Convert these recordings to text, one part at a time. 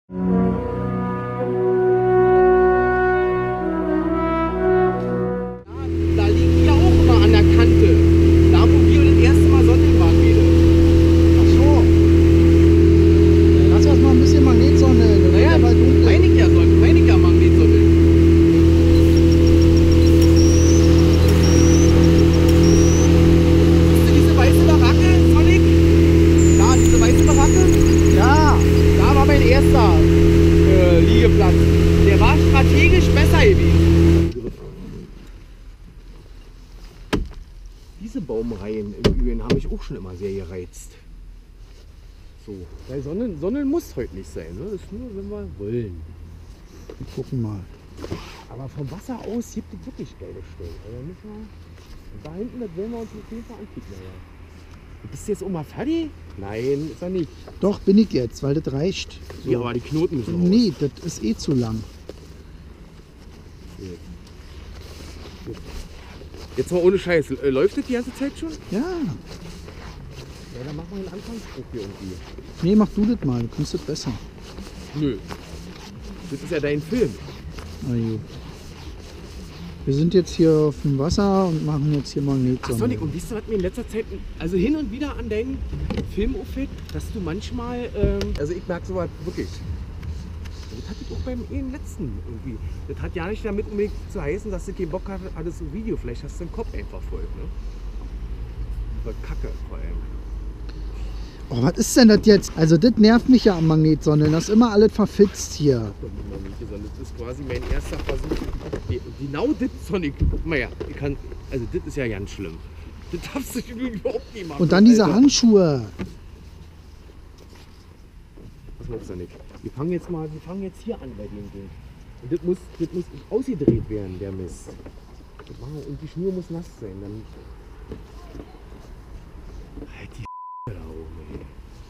Da liegen die ja auch immer an der Kante. Da wo wir das erste Mal Sonnen waren, Mädel. Ach so. Lass erst mal ein bisschen Magnetsonne. Naja, meine ich ja Sonnen, meine ich ja Magnetsonnen. Siehst du diese weiße Baracke, Sonic? Da, diese weiße Baracke? Ja. Da war mein erster Liegeplatz. Der war strategisch besser gewesen. Diese Baumreihen im Übrigen haben mich auch schon immer sehr gereizt. So, weil Sonnen muss heute nicht sein, ne? Das ist nur, wenn wir wollen. Wir gucken mal. Aber vom Wasser aus gibt es wirklich geile Stellen. Also müssen wir, und da hinten, das werden wir uns auf jeden Fall angucken. Ja. Du bist jetzt auch mal fertig? Nein, ist er nicht. Doch, bin ich jetzt, weil das reicht. So. Ja, aber die Knoten müssen raus. Nee, das ist eh zu lang. Jetzt mal ohne Scheiß. Läuft das die ganze Zeit schon? Ja. Ja, dann machen wir einen Anfangsdruck hier irgendwie. Nee, mach du das mal, du kannst das besser. Nö. Das ist ja dein Film. Na gut. Wir sind jetzt hier auf dem Wasser und machen jetzt hier Ach Magnetsonne. Sonic, und weißt du, was mir in letzter Zeit, also hin und wieder an deinen Film auffällt, dass du manchmal, also ich merke sowas wirklich. Das hatte ich auch beim letzten irgendwie. Das hat ja nicht damit unbedingt zu heißen, dass du keinen Bock hattest auf Video. Vielleicht hast du den Kopf einfach voll, ne? Über Kacke vor allem. Oh, was ist denn das jetzt? Also das nervt mich ja am Magnetsonne, das ist immer alles verfitzt hier. Das ist quasi mein erster Versuch. Genau das, Sonic, guck mal her. Also das ist ja ganz schlimm. Das darfst du überhaupt nicht machen. Und dann diese Alter. Handschuhe. Pass mal auf, Sonic. Wir fangen jetzt hier an bei dem Ding. Und das muss ausgedreht werden, der Mist. Das machen wir, und die Schnur muss nass sein. Dann halt die da oben, ey.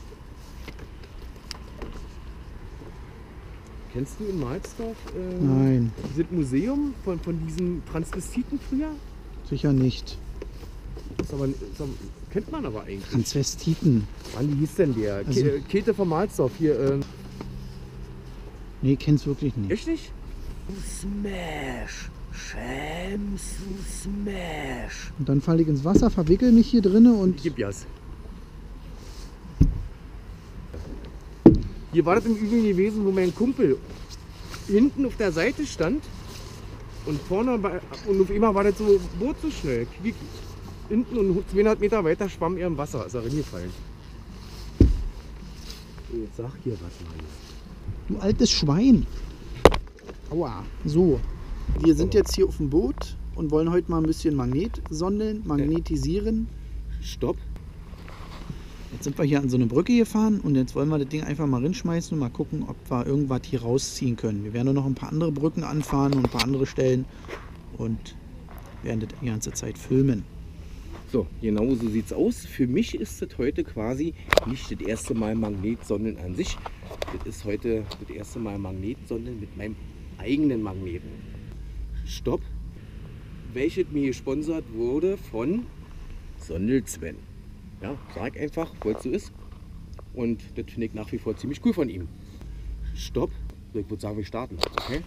Kennst du in Mahlsdorf Nein, dieses Museum von diesen Transvestiten früher? sicher nicht. Kennt man aber eigentlich. Transvestiten. Wann hieß denn der? Also- Käthe von Mahlsdorf hier. Nee, kenn's wirklich nicht. Echt nicht? Smash! Shams Smash! Und dann falle ich ins Wasser, verwickel mich hier drinne und Gib jas. Hier war das im Übrigen gewesen, wo mein Kumpel hinten auf der Seite stand und vorne und auf einmal war das so Boot so schnell. Quiek, hinten und 200 Meter weiter schwamm er im Wasser, ist er reingefallen. Jetzt sag hier was, Mann. du altes Schwein. Aua. So, wir sind jetzt hier auf dem Boot und wollen heute mal ein bisschen Magnetsondeln, magnetisieren. Stopp. Jetzt sind wir hier an so eine Brücke gefahren und jetzt wollen wir das Ding einfach mal rinschmeißen und mal gucken, ob wir irgendwas hier rausziehen können. Wir werden nur noch ein paar andere Brücken anfahren und ein paar andere Stellen und werden das die ganze Zeit filmen. So, genau so sieht's aus. Für mich ist das heute quasi nicht das erste Mal Magnetsonnen an sich. Das ist heute das erste Mal Magnetsonnen mit meinem eigenen Magneten. Stopp. Welches mir gesponsert wurde von Sondel-Sven. Ja, sag einfach, weil es so ist. Und das finde ich nach wie vor ziemlich cool von ihm. Stopp. Ich würde sagen, wir starten. Okay?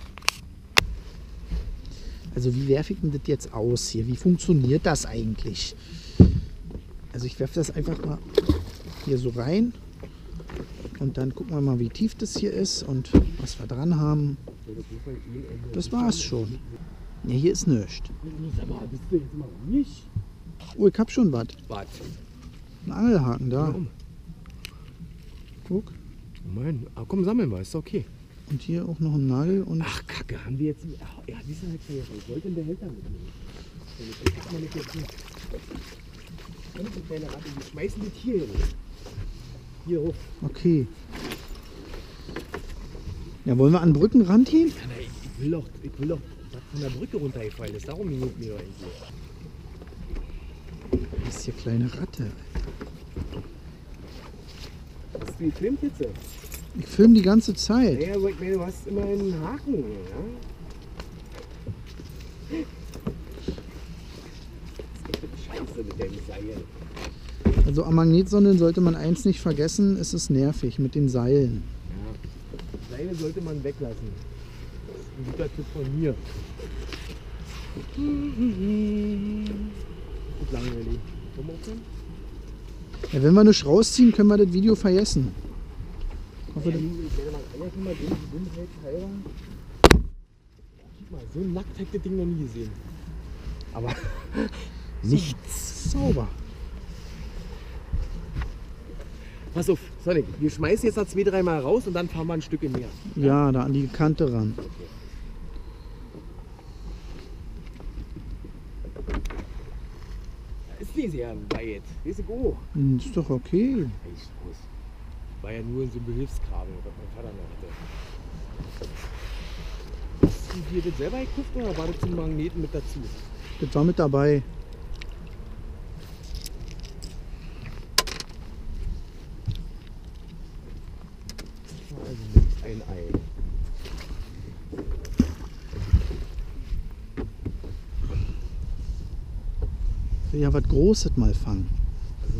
Also wie werfe ich denn das jetzt aus hier? Wie funktioniert das eigentlich? Also ich werfe das einfach mal hier so rein und dann gucken wir mal, wie tief das hier ist und was wir dran haben. Das war's schon. Ja, hier ist nichts. Sag mal, bist du jetzt mal ruhig? Oh, ich hab schon was. Was? Ein Angelhaken da. Warum? Guck. Mann, komm, sammeln wir, ist okay. Und hier auch noch ein Nagel und Ach, Kacke, haben wir jetzt. Ach, ja, die sind halt vergessen. Ich wollte den Behälter mitnehmen. Ich hab mal nicht jetzt nicht. Und die kleine Ratte, die schmeißen das hier hin. Hier hoch. okay. Ja, wollen wir an den Brückenrand hin? Ja, na, ich will doch, was von der Brücke runtergefallen ist. Darum ging es mir doch eigentlich. Das ist hier kleine Ratte. Hast du gefilmt jetzt? Ich filme die ganze Zeit. Naja, aber ich meine, du hast immer einen Haken. Ja? Das ist scheiße mit dem Seil. Also am Magnetsonnen sollte man eins nicht vergessen, es ist nervig mit den Seilen. Ja. eine sollte man weglassen. Das ist ein guter Tipp von mir. Ist langweilig. Wollen wir aufhören? Ja, wenn wir nicht rausziehen, können wir das Video vergessen. Ich hoffe, Ja, das- ich werde mal einer mal den Dummheit halber. Guck mal, so nackt hätte das Ding noch nie gesehen. Aber nichts. sauber. Pass auf, Sonic, wir schmeißen jetzt noch 2-3 Mal raus und dann fahren wir ein Stück mehr. Ja, da an die Kante ran. Da ist nicht sehr weit. Ist hoch. Ist doch okay. Echt groß. War ja nur so ein Behilfskabel, was mein Vater noch hatte. Hast du dir das selber gekauft oder war das zum Magneten mit dazu? Das war mit dabei. Also ein Ei. Ich will ja was Großes mal fangen. Also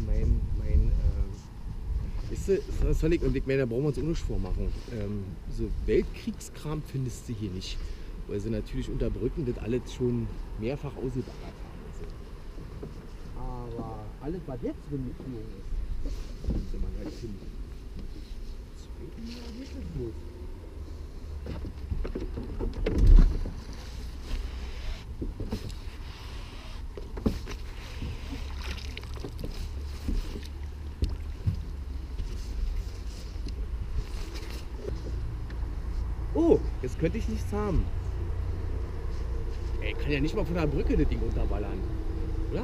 weißt du, Sonic, und ich meine, da brauchen wir uns auch nicht vormachen. So Weltkriegskram findest du hier nicht. Weil sie natürlich unter Brücken das alles schon mehrfach ausgebaggert haben. So. Aber alles, was jetzt rumgeflogen ist, könnte man halt finden. Zweiten Mal geht es los. Oh, jetzt könnte ich nichts haben. Ey, kann ja nicht mal von der Brücke das Ding unterballern. Oder?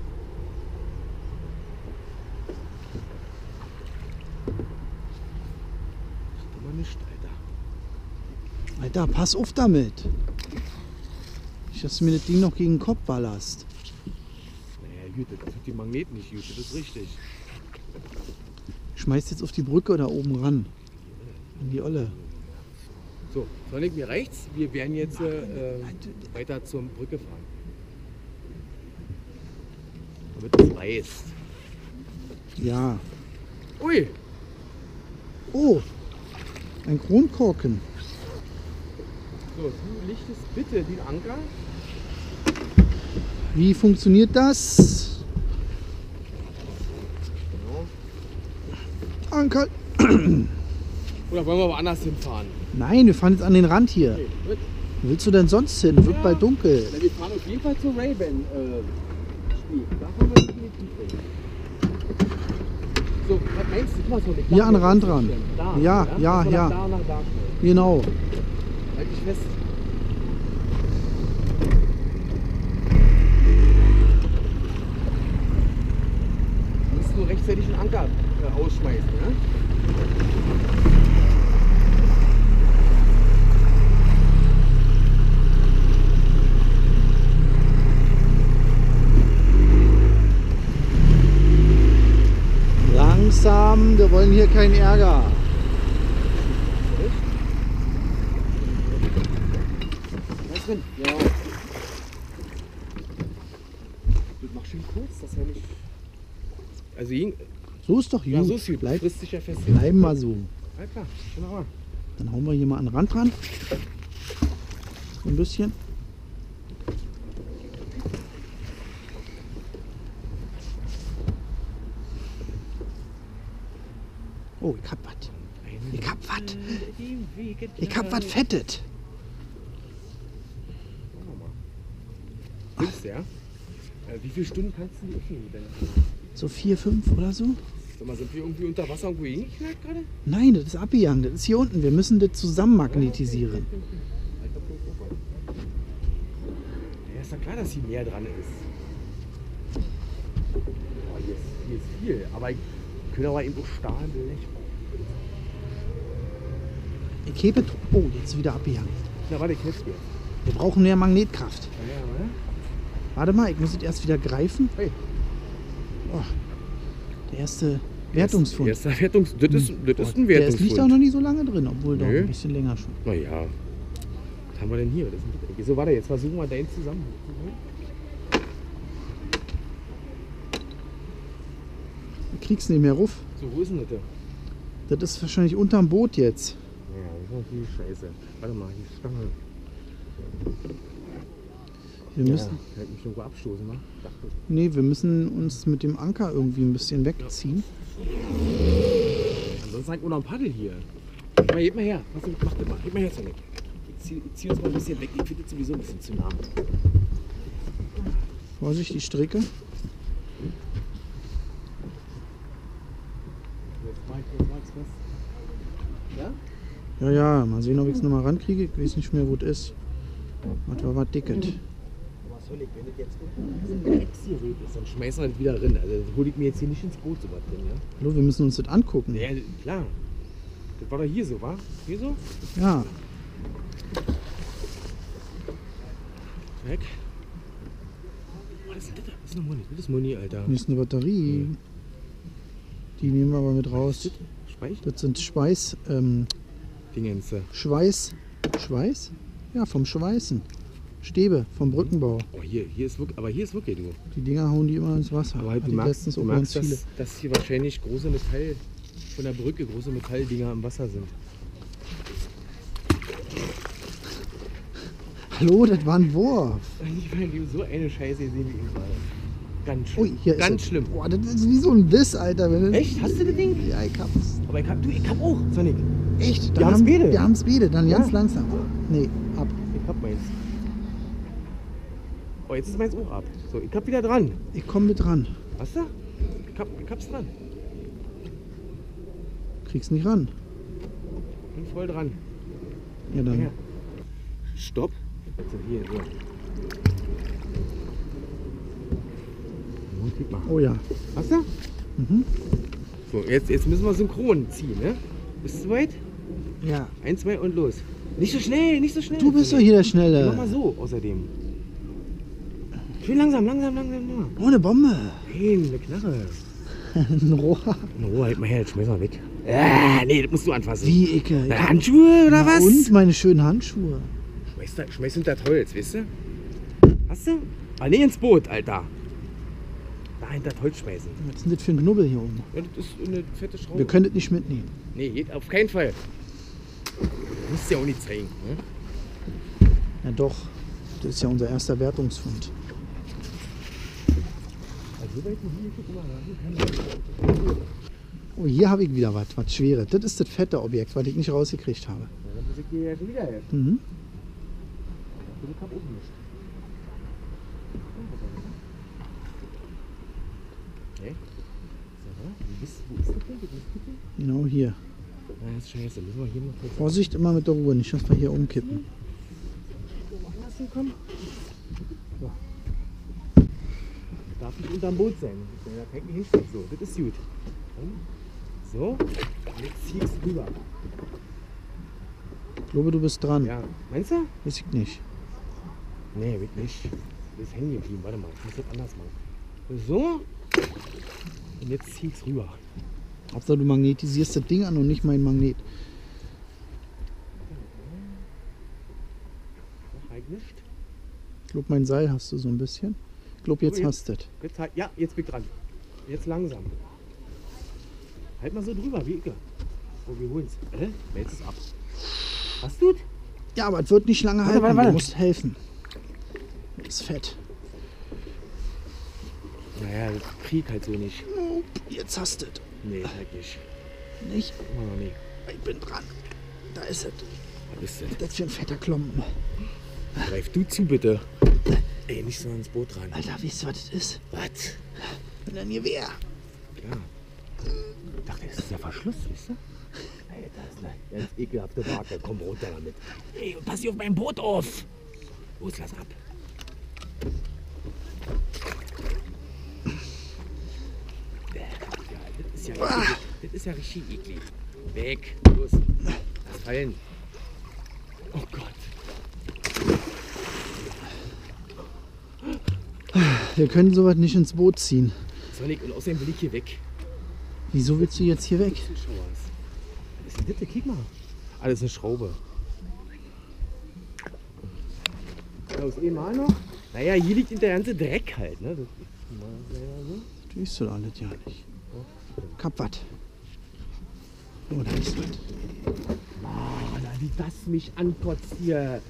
Ach, mal nicht, Alter. Alter, pass auf damit. Nicht, dass du mir das Ding noch gegen den Kopf ballerst. Naja, gut, das tut die Magneten nicht gut, das ist richtig. Schmeißt jetzt auf die Brücke oder oben ran. In die Olle. So, Sonic, mir reicht's. Wir werden jetzt weiter zur Brücke fahren. Damit du es weißt. Ja. Ui! Oh, ein Kronkorken. So, du lichtest bitte den Anker. Wie funktioniert das? Genau. Anker. Oder wollen wir woanders hinfahren? Nein, wir fahren jetzt an den Rand hier. Okay, gut. Wo willst du denn sonst hin? Wird Ja. bald dunkel. Na, wir fahren auf jeden Fall zur Ray-Ban. Da fahren wir definitiv hin. So, was meinst du? Guck mal, Sonic, da Hier an den hier Rand ist es ran. denn. Da, Ja, ja, Also ja. nach da, nach da. Genau. Halt dich fest. Du musst nur rechtzeitig den Anker ausschmeißen, ne? Langsam, wir wollen hier keinen Ärger. Was drin? Ja. Das mach schön kurz, dass er nicht. Also, So ist doch gut. ja, so ist gut. Bleib, Frisst sich ja fest. hier. bleiben wir so. Ja, klar, genau. Dann hauen wir hier mal an den Rand ran. So ein bisschen. Oh, ich hab was. Ich hab was. Ich hab was Fettet. Findest du, ja? Wie viele Stunden kannst du die öffnen denn? So 4, 5 oder so? Sag mal, sind wir irgendwie unter Wasser irgendwo hingeknallt gerade? Nein, das ist abgegangen. Das ist hier unten. Wir müssen das zusammen magnetisieren. Ja, ist doch klar, dass hier mehr dran ist. Oh, hier ist viel, aber ich könnte aber eben auch Stahlblech. Ich hebe. Oh, jetzt wieder abgegangen. Na warte, ich helfe dir. Wir brauchen mehr Magnetkraft. Ja, oder? Warte mal, ich muss es erst wieder greifen. Hey. Oh, der erste Wertungsfund. Das ist ein Wertungsfund. Das ist ein Der ist, liegt auch Wertungsfund. noch nicht so lange drin, obwohl doch Nö. ein bisschen länger schon. Naja. Was haben wir denn hier? Das ist ein so, warte, jetzt versuchen wir deinen zusammen. Du kriegst nicht mehr ruf. So, wo ist denn das? Das ist wahrscheinlich unterm Boot jetzt. Ja, Oh, die Scheiße. Warte mal, die Stange. Wir müssen, Ja, ich mich irgendwo abstoßen, ne? nee, wir müssen uns mit dem Anker irgendwie ein bisschen wegziehen. Ansonsten hängt auch noch ein Paddel hier. Gib mal her. Was mach das mal. Gib mal her, Sonic. Ich zieh uns mal ein bisschen weg. Ich finde das sowieso ein bisschen zu nah. Vorsicht, die Stricke. Jetzt mach ich's fest. Ja? Ja, ja, mal sehen, ob ich es nochmal rankriege. Ich weiß nicht mehr, wo es ist. Was war was dicket? Aber Sonic, wenn das jetzt ein Drecksgerät ist, dann schmeißen wir das wieder rein. Also das hol ich mir jetzt hier nicht ins Boot so was drin, ja? Hallo, wir müssen uns das angucken. Ja, klar. Das war doch hier so, wa? Hier so? Ja, Weg. Was ist denn das? Das ist eine Moni. Das ist Moni, Alter. hier ist eine Batterie. Die nehmen wir aber mit raus. Speich? Das sind Schweiß, Dingense. Schweiß? Ja, vom Schweißen. Stäbe, vom Brückenbau. Oh, hier ist wirklich, aber hier ist wirklich, du. Die Dinger hauen die immer ins Wasser. Aber halt, Hatte du ich merkst, letztens du auch merkst ganz viele. dass hier wahrscheinlich große Metall von der Brücke, große Metalldinger im Wasser sind. Hallo, das war ein Wurf. Ich meine, so eine Scheiße gesehen wie eben gerade. Ganz schlimm. Ui, hier ist Ganz es. schlimm. Boah, das ist wie so ein Biss, Alter. Wenn Echt? Hast du das Ding? Ja, ich hab's. Aber ich hab auch, Sonic. Echt? Wir haben's beide. Wir haben's beide, dann ganz Ja. langsam. Nee, ab. Ich hab meins. Oh, jetzt ist meins auch ab. So, ich hab wieder dran. Ich komm mit ran. Hast du? Ich hab's dran. Krieg's nicht ran. Bin voll dran. Ja, dann. Ja. Stopp. Also hier, so. So, guck mal. Oh ja. Hast du? Mhm. So, jetzt müssen wir synchron ziehen, ne? Bist du soweit? Ja. 1, 2 und los. Nicht so schnell, nicht so schnell. Du bist doch hier der Mach mal Schnelle. so, außerdem. Schön langsam. Oh, eine Bombe. Hey, eine Knarre. Ein Rohr. No, halt mal her, jetzt schmeiß mal weg. Nee, das musst du anfassen. Wie Ecke. Na, Handschuhe oder was? Und meine schönen Handschuhe. Schmeiß hinter das Holz, weißt du? Hast du? Ah, nee, ins Boot, Alter. Da hinter das Holz schmeißen. Was ist denn das für ein Knubbel hier oben? Ja, das ist eine fette Schraube. Wir können das nicht mitnehmen. Nee, geht auf keinen Fall. Musst du ja auch nicht zeigen. Ne? Ja doch. Das ist ja unser erster Wertungsfund. Also, so weit hier, guck mal, da. Oh, hier habe ich wieder was Schweres. Das ist das fette Objekt, was ich nicht rausgekriegt habe. Ja, dann muss ich dir ja schon wieder her. Mhm. Ich hab oben nicht. Okay. So, wo ist das denn? Genau hier. Ja, das ist scheiße. Müssen wir hier noch kurz Vorsicht immer mit der Ruhe, nicht, dass wir hier umkippen. woanders hinkommen? So. Darf nicht unterm Boot sein. Da kann ich nicht hinstellen. So, das ist gut. So, und jetzt zieh ich's rüber. Ich glaube, du bist dran. Ja, meinst du? Weiß ich nicht. Nee, wirklich nicht. Das ist hängen geblieben. Warte mal, ich muss das anders machen. So. Und jetzt zieh ich's rüber. Hauptsache, du magnetisierst das Ding an und nicht mein Magnet. Noch halt nicht. Ich glaube, mein Seil hast du so ein bisschen. Ich glaube, jetzt So, hast du es. Jetzt halt, ja, jetzt bin ich dran. Jetzt langsam. Halt mal so drüber, wie ich. So, wir holen's. Wälz es ab. Hast du's? Ja, aber es wird nicht lange Warte, halten. warte, warte. Du musst helfen. Das ist fett. Naja, das krieg ich halt so nicht. Oh, jetzt hast du es. Nee, halt nicht. Nicht? Immer noch nicht. Ich bin dran. Da ist es. Was ist das? Das ist für ein fetter Klumpen. Greif du zu, bitte. Ey, nicht so ins Boot ran. Alter, weißt du, was das ist? Was? Ein Gewehr. Ja. Ich dachte, das ist der Verschluss, weißt du? Ey, das ist eine ganz ekelhafte Wake. Komm runter damit. Ey, und pass hier auf mein Boot auf. Los, lass ab. Das ist ja richtig eklig. Weg. Los. Lass fallen. Oh Gott. Wir können sowas nicht ins Boot ziehen. Sonic, und außerdem will ich hier weg. Wieso willst du jetzt hier weg? Zuschauers. Was ist denn das? Kick mal. Ah, das ist eine Schraube. Aus einmal noch? Naja, hier liegt der ganze Dreck halt. Ne? Das ist mal leider so. Das weißt du alles ja nicht. Kap was. Oh, da ist was. wie das mich ankotzt hier.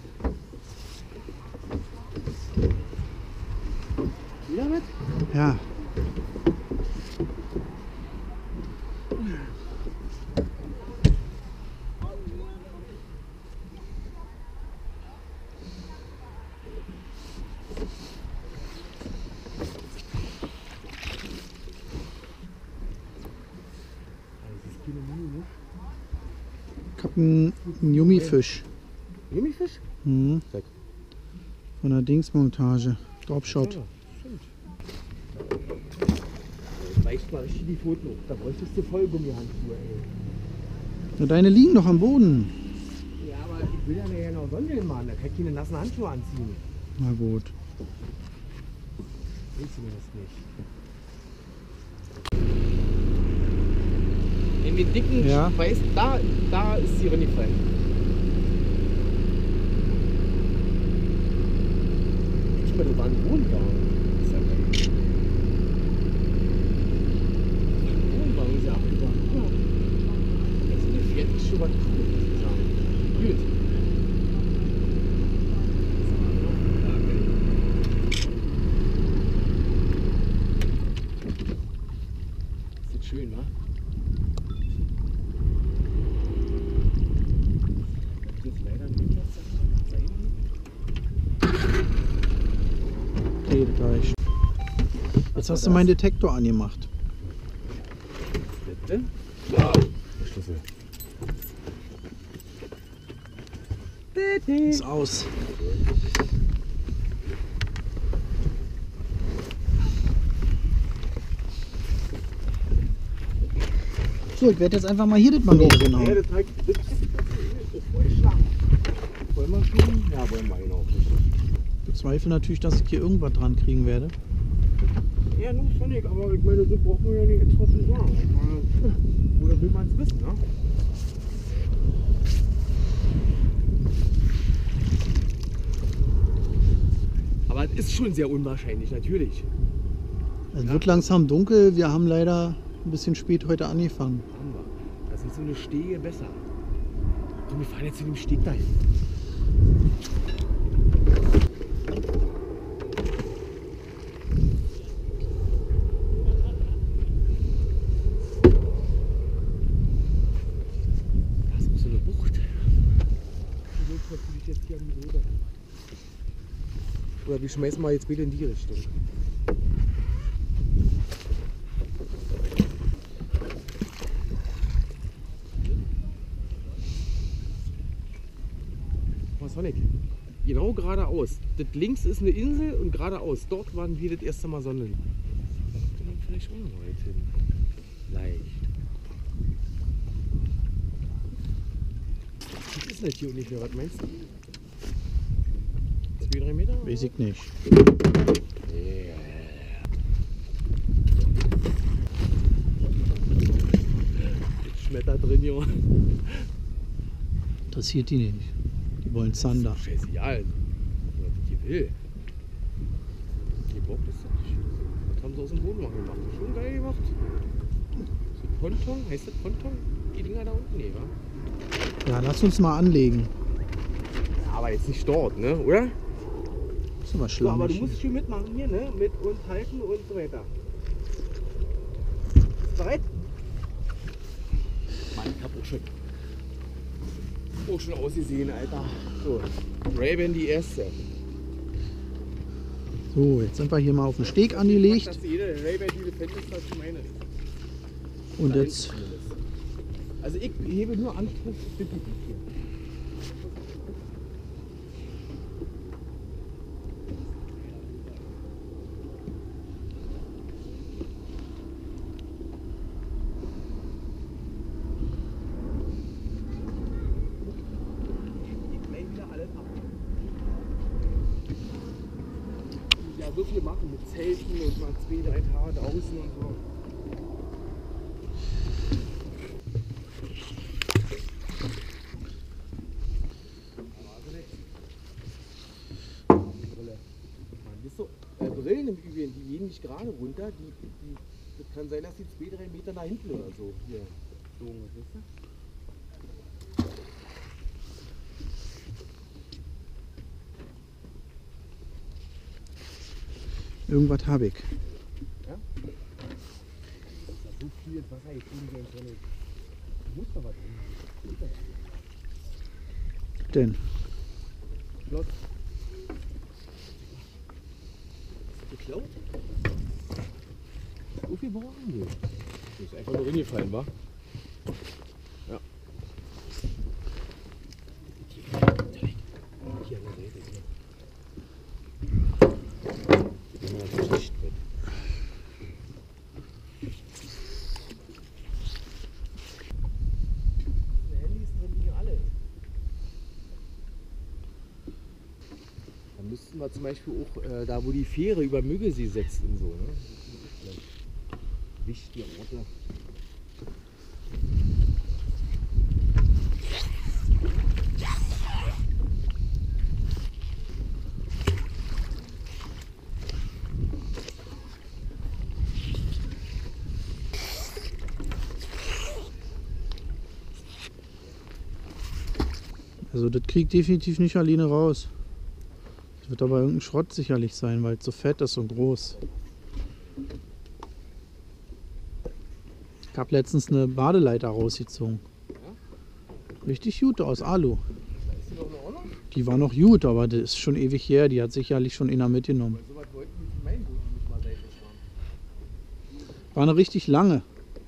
Wieder mit? Ja. Ich habe einen Jumifisch. Jumifisch? Mhm. Sag. Von der Dingsmontage. Dropshot. Ja, stimmt. Reicht mal richtig die Pfoten hoch. Da bräuchtest du Vollgummihandschuhe, ey. Na, deine liegen doch am Boden. Ja, aber ich will ja nachher noch Sondeln machen. Da kann ich keine nassen Handschuhe anziehen. Na gut. Willst du mir das nicht? In den dicken Ja. Schweiß, da ist sie reingefallen. Ich meine, da war ein Wohnwagen. Das ist ja geil. Ein Wohnwagen ist ja abgefahren. Ja. Also der fährt ist schon was cool, muss ich sagen. Gut. Sieht schön, wa? Jetzt leider nicht Platz sein. Okay, das reicht. Jetzt hast du meinen Detektor angemacht. Bitte? Ja. Schlüssel. Ist aus. So, ich werde jetzt einfach mal hier das Magnet genau. Ja, das zeigt. Wollen wir schon? Ja, wollen wir genau. Ich bezweifle natürlich, dass ich hier irgendwas dran kriegen werde. Ja, nur Sonic, aber ich meine, das brauchen wir ja nicht extra zu sagen. Ich meine, oder will man es wissen, ne? Aber es ist schon sehr unwahrscheinlich, natürlich. Es wird langsam dunkel. Wir haben leider ein bisschen spät heute angefangen. Haben wir. Das ist so eine Stege besser. Komm, wir fahren jetzt zu dem Steg dahin. Das ist auch so eine Bucht. Die wird natürlich jetzt hier an die Route ran. Oder wir schmeißen mal jetzt bitte in die Richtung. Sonic, genau geradeaus. Das links ist eine Insel und geradeaus. Dort waren wir das erste Mal Sondeln. Kommt man vielleicht auch noch weit hin. Leicht. Was ist das hier ungefähr? Was meinst du? 2-3 Meter? Weiß ich nicht. Yeah. Jetzt schmettert drin, Junge. Interessiert die nicht. Die wollen Zander. Scheißegal. Was die will. Die Bock ist das nicht. Das haben sie aus dem Boden mal gemacht. Schon geil gemacht. So Ponton, heißt das Ponton? Die Dinger da unten? Nee, wa? Ja, lass uns mal anlegen. Ja, aber jetzt nicht dort, ne? Oder? Ist aber So, aber du schlammig. musst schon mitmachen hier, ne? Mit und halten und so weiter. Bist du bereit? Mann, ich hab auch schon ausgesehen, Alter. So, Ray-Ban die erste. So, jetzt sind wir hier mal auf den Steg angelegt. Dass jede Ray-Ban die Defender ist, das ist meine. Und jetzt Also ich hebe nur Anspruch auf das Gebiet hier. Ja, so viel machen mit Zelten und mal 2-3 Tage draußen und so. Brillen im Übrigen, die gehen nicht gerade runter. Das kann sein, dass die 2-3 Meter nach hinten oder so hier so, weißt du? Irgendwas habe ich. Ja? Da ist so viel Wasser jetzt in der Sonne. Du musst da was drin. Denn Schloss. Geklaut? So viel brauchen wir. Das ist einfach nur reingefallen, wa? Ja. Hier an der Seite. Hier mal das Licht mit. Die Handys drin liegen alle. Dann müssten wir zum Beispiel auch da, wo die Fähre über Müggelsee setzt und so, ne? Wichtige Orte. also das kriegt definitiv nicht alleine raus. Das wird aber irgendein Schrott sicherlich sein, weil es so fett ist und groß. Ich habe letztens eine Badeleiter rausgezogen. Richtig gut aus Alu. Ist die noch in Ordnung? Die war noch gut, aber das ist schon ewig her. Die hat sicherlich schon einer mitgenommen. So was wollten wir für mein Boot nicht mal seitlich haben. War eine richtig lange.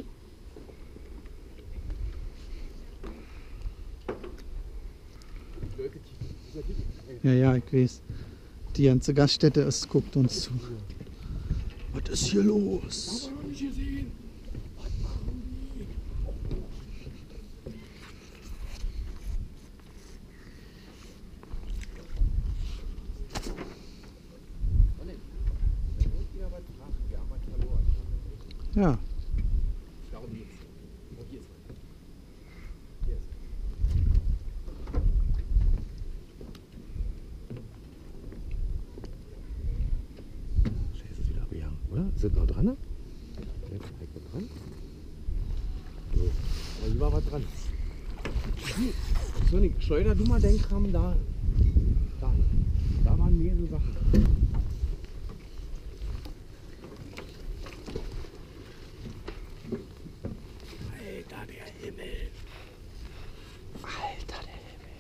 Die Leute, Ja, ja, ich weiß. Die ganze Gaststätte ist, guckt uns zu. Was ist hier los? haben wir noch nicht gesehen. Was machen die? Oh ne, wenn irgendjemand was macht, wir haben was verloren. Ja, Darum geht's. Oh, hier ist was. Hier ist was. Scheiße, ist wieder abgegangen, oder? Sind noch dran? Jetzt direkt noch dran. So, aber hier war was dran. Hier, Sonic, schleuder du mal deinen Kram da. Da waren mehrere Sachen. Alter, der Himmel. Alter, der Himmel.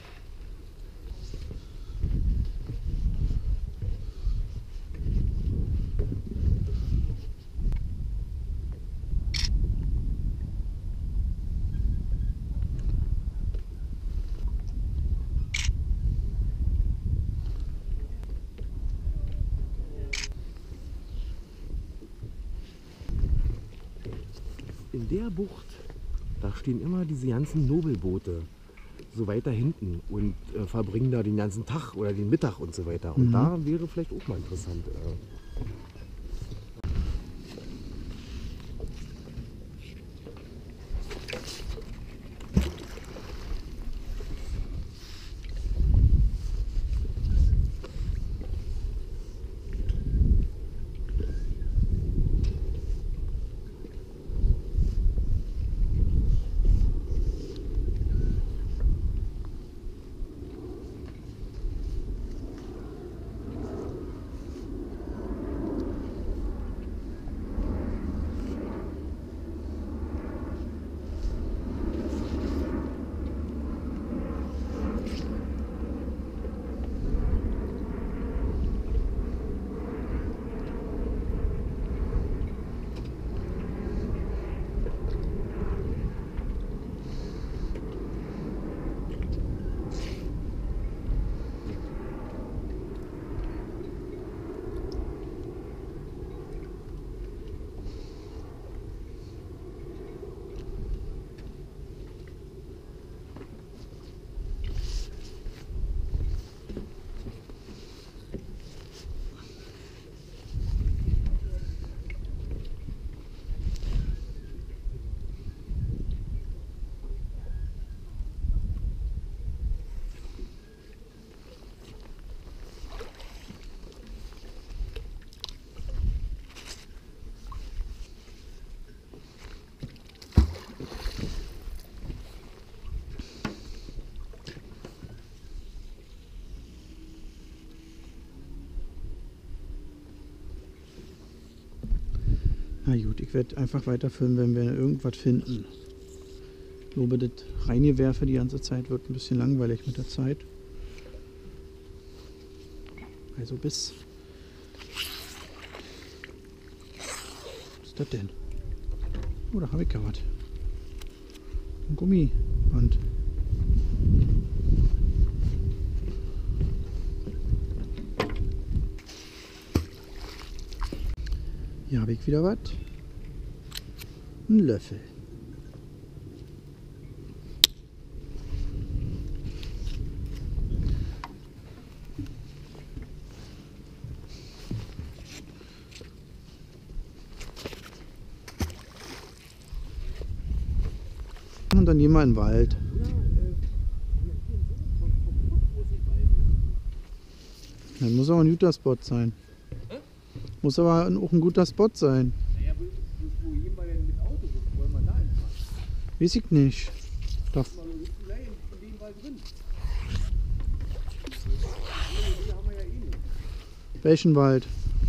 In der Bucht, da stehen immer diese ganzen Nobelboote so weiter hinten und verbringen da den ganzen Tag oder den Mittag und so weiter. Und da wäre vielleicht auch mal interessant. Na gut, ich werde einfach weiter filmen, wenn wir irgendwas finden. Ich glaube, das Reingewerfe die ganze Zeit wird ein bisschen langweilig mit der Zeit. Also bis... Was ist das denn? Oh, da habe ich ja was. Ein Gummiband. Hier habe ich wieder was. Ein Löffel. Und dann gehen wir in den Wald. Dann muss aber ein guter Spot sein. Muss aber auch ein guter Spot sein. Naja, wo gehen wir denn mit Auto? Wo wollen wir da hinfahren? Weiß ich nicht. Doch. In dem Wald drin. Die haben wir ja eh nicht. Welchen Wald?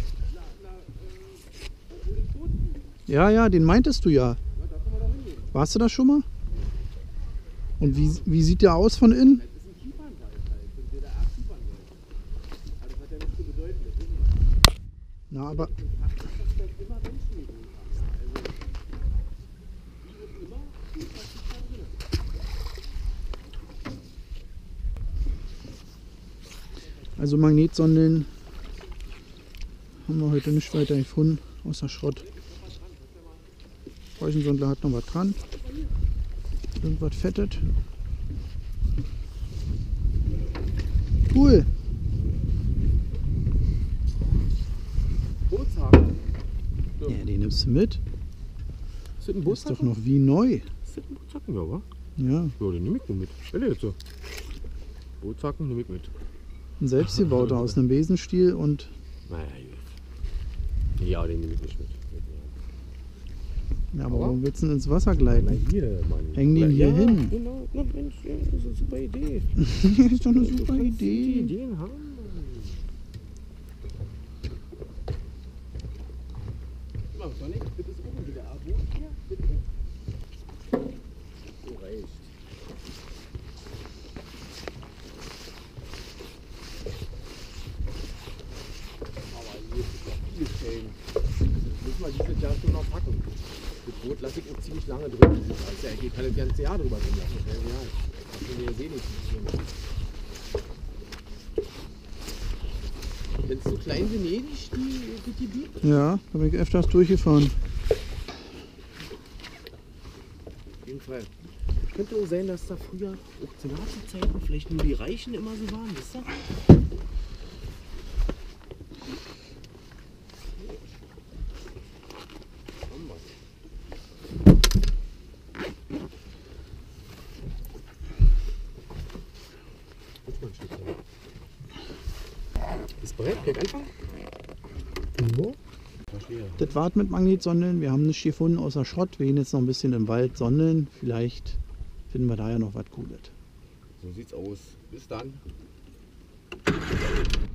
Ja, ja, den meintest du ja. Na, da können wir doch hingehen. Warst du da schon mal? Und wie sieht der aus von innen? Das ist ein Kiefernwald halt. Das ist der DDR-Kiefernwald. Aber das hat ja nichts zu bedeuten, das wissen wir. Na, aber Und Fakt ist, dass das immer Menschen gewohnt haben. Also, wie wird immer, ist das Kiefern drin. also Magnetsonden haben wir heute nicht weiter gefunden, außer Schrott. Räuchensondler hat noch was dran. Irgendwas fettet. Cool. Bootshaken. Ja, den nimmst du mit. Ist das ein Ist doch noch wie neu. Ist das ein Bootshaken, ja, wa? Ja, Ja, den nehme ich nur mit. Ehrlich jetzt so. Bootshaken nehme ich mit. ein selbstgebauter aus einem Besenstiel und Naja, gut. Ja, den nehme ich nicht mit. ja, aber warum willst du denn ins Wasser gleiten? hier, Mann. Häng den hier hin. Genau, na Mensch, ja, das ist eine super Idee. Ist doch eine Du super kannst gute Idee. Ideen haben. Guck mal, Sonic, das ist oben wieder Abo. Hier, bitte. So reicht. Aber hier ist noch viele Stellen. Müssen wir dieses Jahr schon noch packen. Das Boot lasse ich auch ziemlich lange drin. Also, ich kann das ganze Jahr drüber drin lassen. Das wäre genial. Das können wir ja sehen. Wenn es so klein Venedig, das Gebiet. Ja, da bin ich öfters durchgefahren. Auf jeden Fall. Könnte auch sein, dass da früher auch zu Nazi-Zeiten vielleicht nur die Reichen immer so waren, wisst ihr? Ist bereit? Kann ich anfangen? Verstehe. Das war's mit Magnetsonden. Wir haben nichts gefunden außer Schrott. Wir gehen jetzt noch ein bisschen im Wald sondeln. Vielleicht finden wir da ja noch was Cooles. So sieht's aus. Bis dann.